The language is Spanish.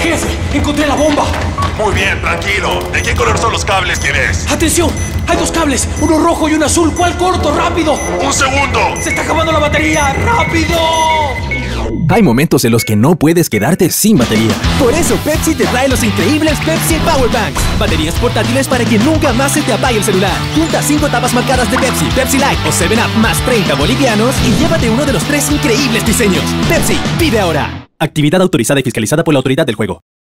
Jefe, encontré la bomba. Muy bien, tranquilo. ¿De qué color son los cables, tienes? ¡Atención! Hay dos cables, uno rojo y uno azul. ¿Cuál corto? ¡Rápido! ¡Un segundo! ¡Se está acabando la batería! ¡Rápido! Hay momentos en los que no puedes quedarte sin batería. Por eso Pepsi te trae los increíbles Pepsi Power Banks. Baterías portátiles para que nunca más se te apague el celular. Junta 5 tapas marcadas de Pepsi, Pepsi Light o 7up más 30 bolivianos y llévate uno de los 3 increíbles diseños. Pepsi, pide ahora. Actividad autorizada y fiscalizada por la autoridad del juego.